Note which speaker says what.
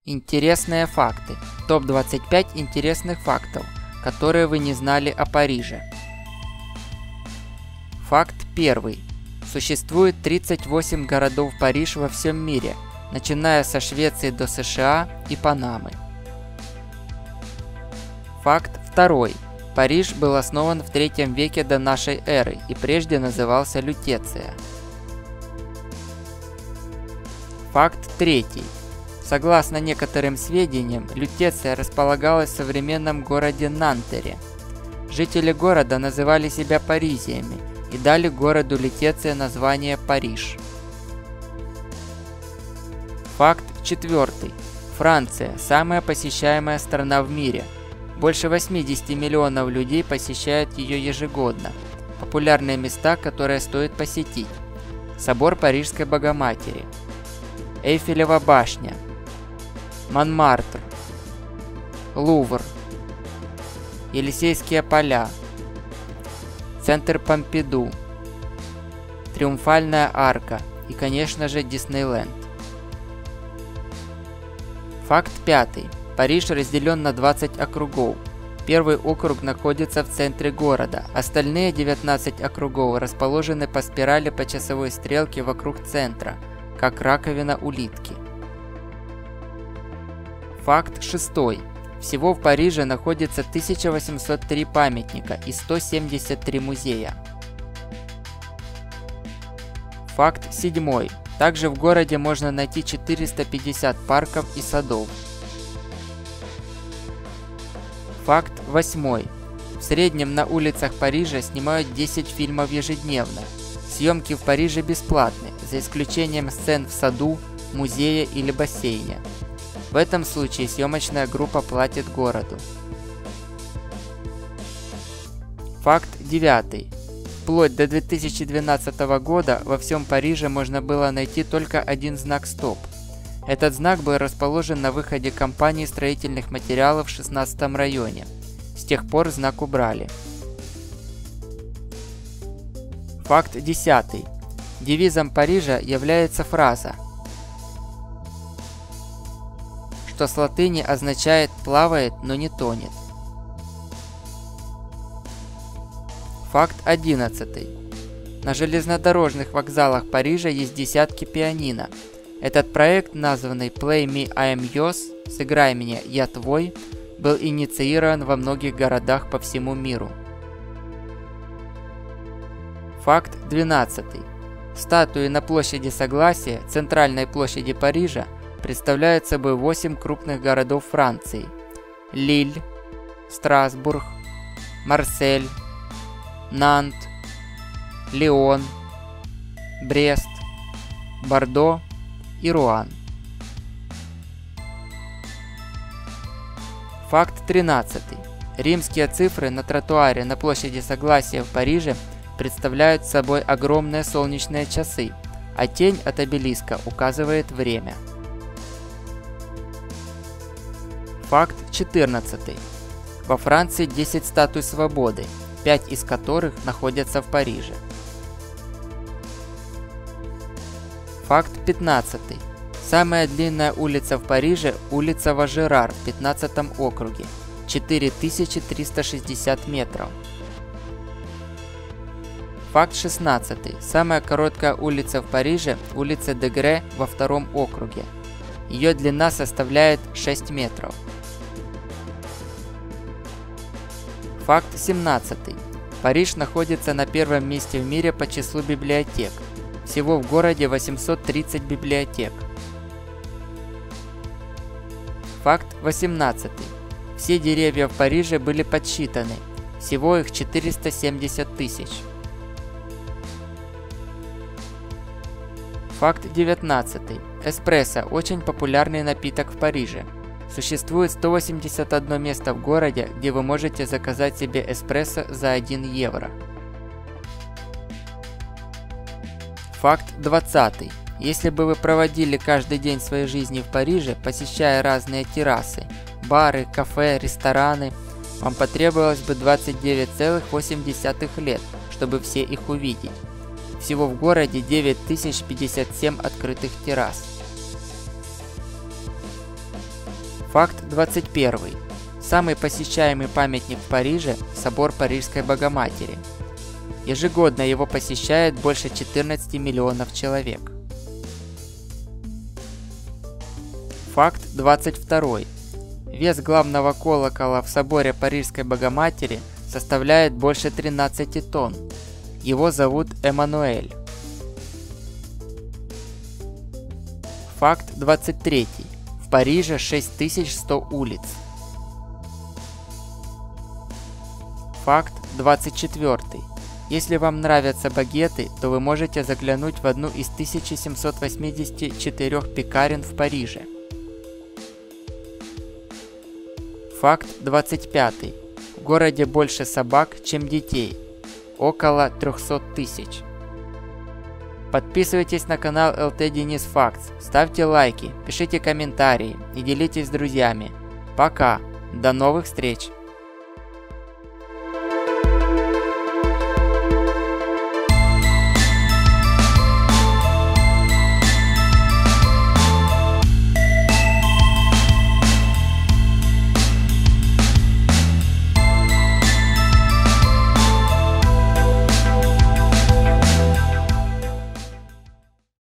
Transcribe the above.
Speaker 1: Интересные факты. Топ-25 интересных фактов, которые вы не знали о Париже. Факт первый. Существует 38 городов Париж во всем мире, начиная со Швеции до США и Панамы. Факт второй. Париж был основан в 3 веке до нашей эры и прежде назывался Лютеция. Факт третий. Согласно некоторым сведениям, Лютеция располагалась в современном городе Нантере. Жители города называли себя паризиями и дали городу Лютеция название Париж. Факт четвертый. Франция – самая посещаемая страна в мире. Больше 80 миллионов людей посещают ее ежегодно. Популярные места, которые стоит посетить: Собор Парижской Богоматери, Эйфелева башня, Монмартр, Лувр, Елисейские поля, Центр Помпиду, Триумфальная арка и, конечно же, Диснейленд. Факт пятый. Париж разделен на 20 округов. Первый округ находится в центре города. Остальные 19 округов расположены по спирали по часовой стрелке вокруг центра, как раковина улитки. Факт шестой. Всего в Париже находится 1803 памятника и 173 музея. Факт седьмой. Также в городе можно найти 450 парков и садов. Факт восьмой. В среднем на улицах Парижа снимают 10 фильмов ежедневно. Съемки в Париже бесплатны, за исключением сцен в саду, музее или бассейне. В этом случае съемочная группа платит городу. Факт 9. Вплоть до 2012 года во всем Париже можно было найти только один знак «Стоп». Этот знак был расположен на выходе компании строительных материалов в 16 районе. С тех пор знак убрали. Факт 10. Девизом Парижа является фраза, что с латыни означает «плавает, но не тонет». Факт 11. На железнодорожных вокзалах Парижа есть десятки пианино. Этот проект, названный Play Me I Am Yours, «Сыграй меня, я твой», был инициирован во многих городах по всему миру. Факт 12. Статуи на площади Согласия, центральной площади Парижа, представляют собой 8 крупных городов Франции: Лиль, Страсбург, Марсель, Нант, Лион, Брест, Бордо и Руан. Факт 13. Римские цифры на тротуаре на площади Согласия в Париже представляют собой огромные солнечные часы, а тень от обелиска указывает время. Факт 14. Во Франции 10 статуй свободы, 5 из которых находятся в Париже. Факт 15. Самая длинная улица в Париже – улица Важерар в 15 округе, 4360 метров. Факт 16. Самая короткая улица в Париже – улица Дегре во 2 округе. Ее длина составляет 6 метров. Факт 17. Париж находится на 1-м месте в мире по числу библиотек. Всего в городе 830 библиотек. Факт 18. Все деревья в Париже были подсчитаны. Всего их 470 тысяч. Факт 19. Эспрессо – очень популярный напиток в Париже. Существует 181 место в городе, где вы можете заказать себе эспрессо за 1 евро. Факт 20. Если бы вы проводили каждый день своей жизни в Париже, посещая разные террасы, бары, кафе, рестораны, вам потребовалось бы 29,8 лет, чтобы все их увидеть. Всего в городе 9057 открытых террас. Факт 21. Самый посещаемый памятник в Париже – собор Парижской Богоматери. Ежегодно его посещает больше 14 миллионов человек. Факт 22. Вес главного колокола в соборе Парижской Богоматери составляет больше 13 тонн. Его зовут Эммануэль. Факт 23. В Париже 6100 улиц. Факт 24. Если вам нравятся багеты, то вы можете заглянуть в одну из 1784 пекарен в Париже. Факт 25. В городе больше собак, чем детей. Около 300 тысяч. Подписывайтесь на канал LT Денис Facts, ставьте лайки, пишите комментарии и делитесь с друзьями. Пока! До новых встреч!